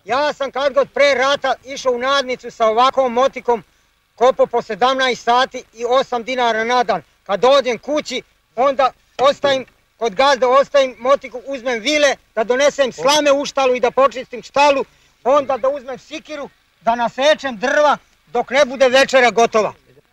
Ja sam kad god pre rata išao u nadnicu sa ovakvom motikom, kopao po 17 sati i 8 dinara na dan. Kad dođem kući, onda ostavim kod gazde, ostavim motiku, uzmem vile, da donesem slame u štalu i da počistim štalu, onda da uzmem sikiru, da nasečem drva dok ne bude večera gotova.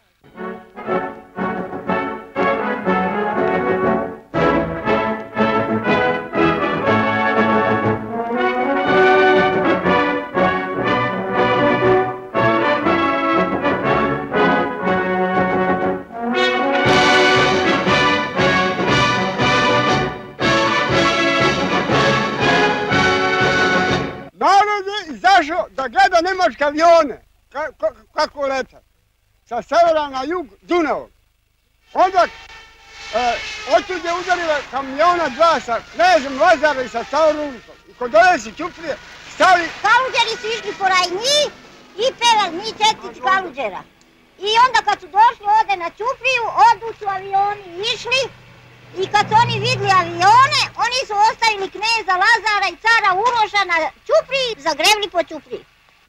Da gleda nemačke avione, kako lete, sa severa na jug Dunavom. Onda otud je udarila kamiona dva sa knezom Lazara i sa Taurunkom. I kod dolezi Ćuprije stali... Kaluđeri su išli poraj njih i pevali mi četnici kaluđera. I onda kad su došli ovdje na Ćupriju, odu su avioni išli i kad su oni vidjeli avione, oni su ostavili kneza Lazara i cara Uroša na Ćupriji, zagrebli po Ćupriji.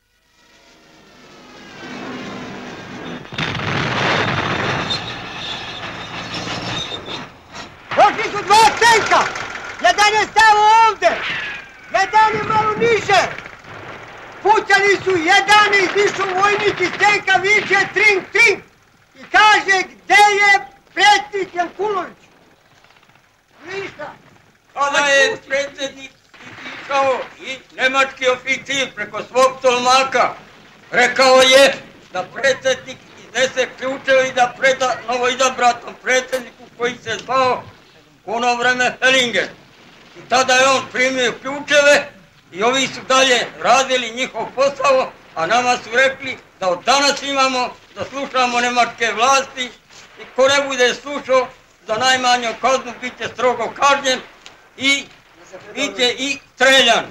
Došli su dva tenka! Jedan je stao ovdje, jedan je malo niže. Pucali su, jedan je izišao vojnik iz tenka, viče trink, trink. I kaže, gdje je predsjednik Jankulović? Ništa. Kada je predsjednik išao i nemački oficir preko svog tolmaka, rekao je da predsjednik iznese ključeve i da preda novoizabratom predsjedniku koji se zvao u ono vreme Hellinger. I tada je on primio ključeve i ovi su dalje radili njihov posao, a nama su rekli da od danas imamo da slušamo nemačke vlasti i ko ne bude slušao za najmanju kaznu bit će strogo kažnjen i bit će i streljan.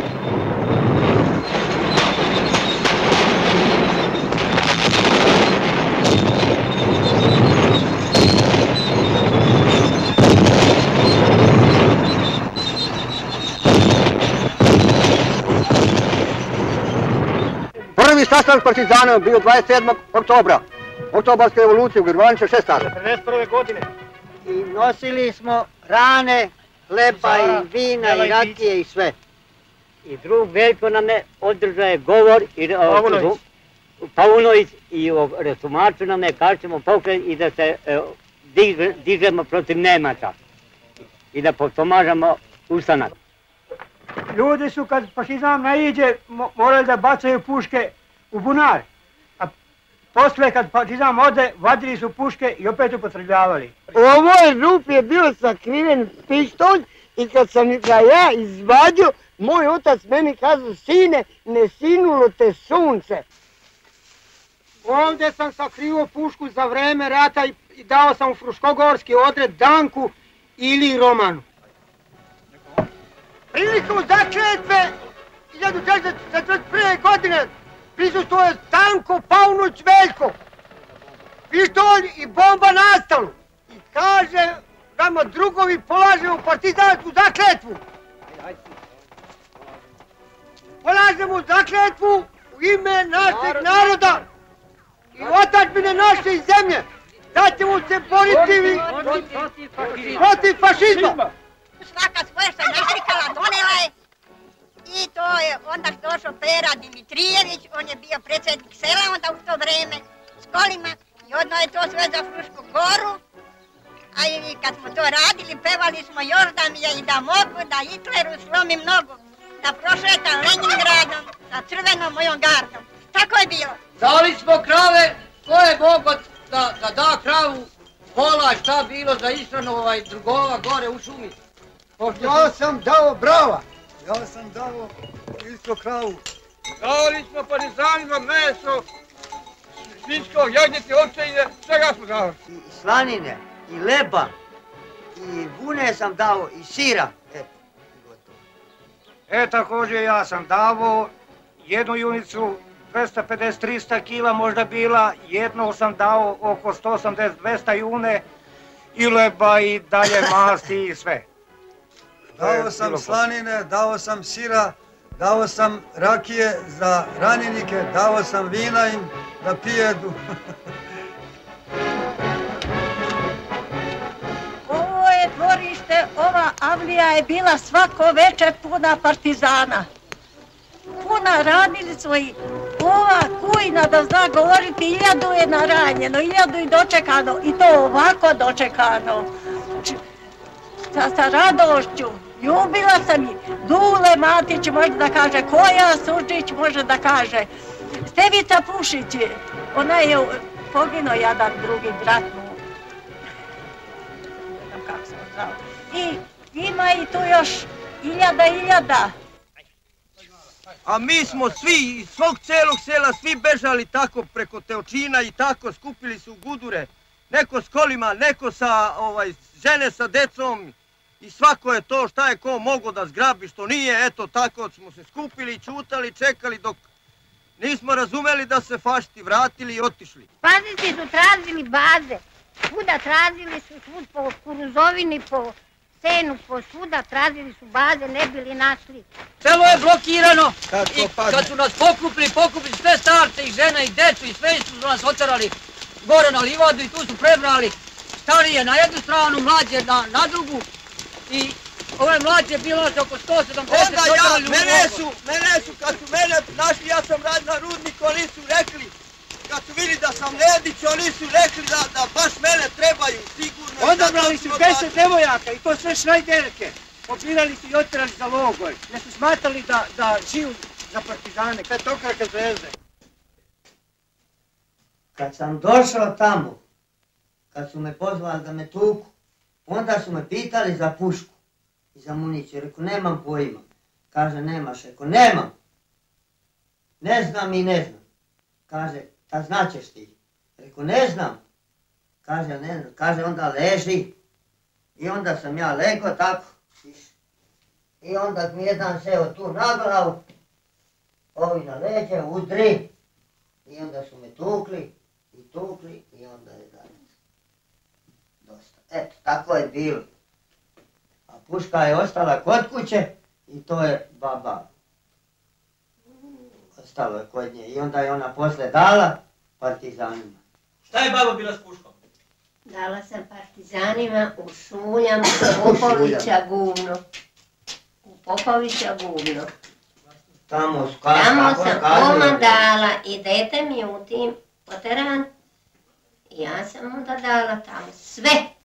Prvi sastanak partizana bio 27. oktobra, oktobarske revolucije u Grvanice 16. 41. godine. I nosili smo hrane, hleba i vina i rakije i sve. I drug Veljko nam je održao govor, Paunović i o Resumaču nam je, kažemo pokret i da se dižemo protiv Nemaca i da pomažemo ustanak. Ljudi su kad fašizam naiđe morali da bacaju puške u bunar, a posle kad fašizam ode vadili su puške i opet upotrebljavali. U ovoj rupi je bio sakriven pištolj i kad sam ga ja izvadio, moj otac meni kazao, sine, ne sinulo te sunce. Ovdje sam sakrio pušku za vreme rata i dao sam u Fruškogorski odred Danku ili Romanu. Prilikom zakletve 1941. godine prisustuje Stanko Paunović Veljko. Pištolj i bomba nastalu. I kaže nama drugovi polažemo partizansku zakletvu. Polažemo zakletvu u ime našeg naroda i otadžbine naše zemlje. Da ćemo se boriti protiv fašizma. Svaka svoje što je naštrikala donela je i to je onda došao Pera Dimitrijević, on je bio predsjednik sela onda u to vreme s kolima i odno je to sve za Frušku goru. A i kad smo to radili, pevali smo još da mi je i da mogu, da Hitleru slomim nogu, da prošetam Leningradom sa crvenom mojom gardom. Tako je bilo. Dali smo krave, ko je mogo da da kravu, pola šta bilo za ishranu drugova gore u šumi. Ja sam dao brava. Ja sam dao isto kravu. Dali smo partizanima meso, svinjskog, jagnjeti, ovčine, svega smo dali. I slanine, i leba, i vune sam dao, i sira. Također ja sam davo jednu junicu 250-300 kila možda bila, jednu sam dao oko 180-200 june i leba i dalje masti i sve. Dao sam slanine, dao sam sira, dao sam rakije za ranjenike, dao sam vina im da pijedu. Ovo je dvorište, ova avlija je bila svako večer puna partizana. Puna, radili smo i ova kujna, da zna govoriti, 1000 je naranjeno, 1000 je dočekano i to ovako dočekano. Sa radošću, ljubila sam ih. Dule Matić može da kaže, Koja Surčić može da kaže, Stevica Pušić, ona je poginuo jedan drugi brat mu. Ne znam kako se on zvao. I ima i tu još 1000. A mi smo svi, iz svog celog sela, svi bežali tako preko Teočina i tako skupili se u gudure. Neko s kolima, neko sa žene sa decom i svako je to šta je ko mogo da zgrabi, što nije, eto tako smo se skupili, čutali, čekali dok nismo razumeli da se fašisti vratili i otišli. Fašisti su tražili baze, svuda tražili su, svud po Kuruzovini, po Senu, po svuda tražili su baze, ne bili našli. Selo je blokirano i kad su nas pokupili sve starce i žene i decu i sve su nas oterali gore na livadu i tu su prebrali starije na jednu stranu, mlađe na drugu i ove mlađe bilo nas oko 170 Onda mene su, kad su mene našli, ja sam rad na rudniku, oni su rekli, kad su vidjeli da sam Nedić, oni su rekli da baš mene trebaju, sigurno. Odabrali su 10 devojaka i to sve šrajderke. Popirali su i oterali za logor, jer su smatrali da žiju za partizane, petokrake zvezde. Kad sam došao tamo, kad su me pozvali da me tuku, onda su me pitali za pušku i za municiju. Rekao, nemam pojma. Kaže, nemaš. Rekao, nemam. Ne znam i ne znam. Kaže, ta značeš ti. Rekao, ne znam. Kaže, ne znam. Kaže, onda leži. I onda sam ja legao tako. I onda mi jedan seo tu na glavu. Ovi na leđe, udri. I onda su me tukli. I onda je danas dosta. Eto, tako je bilo. A puška je ostala kod kuće i to je baba. Ostalo je kod nje i onda je ona posle dala partizanima. Šta je baba bila s puškom? Dala sam partizanima u Šuljama, u Popovića guvno. U Popovića guvno. Tamo sam odmah dala i dete mi u tim poteran. I ja sam onda dala tamo sve.